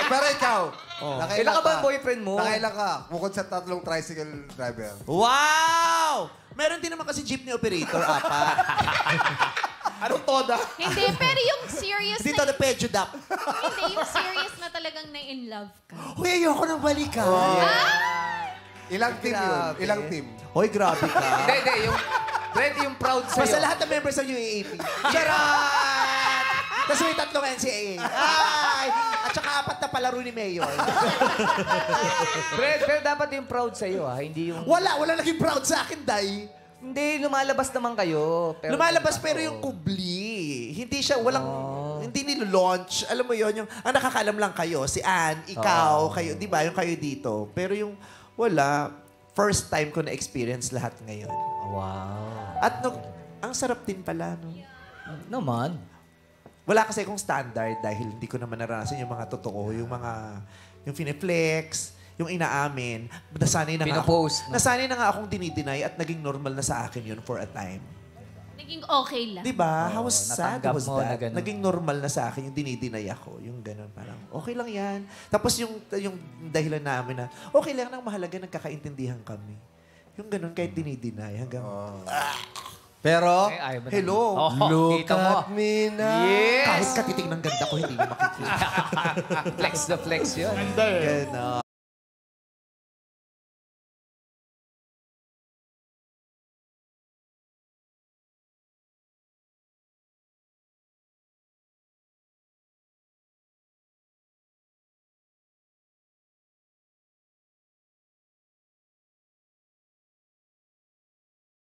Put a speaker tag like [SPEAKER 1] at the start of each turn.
[SPEAKER 1] Pero ikaw,
[SPEAKER 2] Kailan ka ba ang boyfriend mo?
[SPEAKER 1] nakailan ka? Bukod sa 3 tricycle driver.
[SPEAKER 3] Wow! Meron din naman kasi jeepney operator, 4. Anong toda?
[SPEAKER 4] Hindi, pero yung serious
[SPEAKER 3] Hindi
[SPEAKER 4] na...
[SPEAKER 3] toda pedjudap.
[SPEAKER 4] Hindi, yung serious na talagang na-in love ka.
[SPEAKER 3] Uy, ayoko nang balikan.
[SPEAKER 1] Ilang team yun? Ilang team?
[SPEAKER 3] Hoy, grabe ka.
[SPEAKER 2] Hindi. Yung proud sa'yo.
[SPEAKER 3] Basta lahat ng members ng UAAP. Charot! Tapos may 3 NCAA. Ay! At saka 4 na palaro ni Mayor.
[SPEAKER 2] Pero dapat yung proud sa'yo, ha? Hindi yung...
[SPEAKER 3] Wala naging proud sa akin, Day.
[SPEAKER 2] Hindi, lumalabas naman kayo. Pero
[SPEAKER 3] Lumalabas pero yung kubli. Hindi siya, hindi nilo-launch. Alam mo yon yung, nakakaalam lang kayo. Si Ann, ikaw, kayo, di ba? Yung kayo dito. Pero yung, wala. First time ko na-experience lahat ngayon.
[SPEAKER 2] Wow.
[SPEAKER 3] At ang sarap din pala, no?
[SPEAKER 2] Naman.
[SPEAKER 3] Wala kasi akong standard dahil hindi ko naman naranasan yung mga totoo, yung finiflex, yung inaamin. Nasanay na
[SPEAKER 2] Pinopost, no?
[SPEAKER 3] Nasanay na nga akong dinideny at naging normal na sa akin yun for a time.
[SPEAKER 4] Naging okay lang.
[SPEAKER 3] Diba? How sad
[SPEAKER 2] natanggap
[SPEAKER 3] was
[SPEAKER 2] mo na
[SPEAKER 3] that?
[SPEAKER 2] ganun.
[SPEAKER 3] Naging normal na sa akin yung dinideny ako. Yung ganun, parang okay lang yan. Tapos yung dahilan namin na okay lang nang mahalaga nagkakaintindihan kami. Yung ganun kahit dinideny hanggang...
[SPEAKER 1] Pero,
[SPEAKER 3] Hello.
[SPEAKER 1] look at me now.
[SPEAKER 2] Yes!
[SPEAKER 3] Kahit katiting ng ganda ko, hindi mo makikita.
[SPEAKER 2] Flex the flex yun.
[SPEAKER 3] Ganda.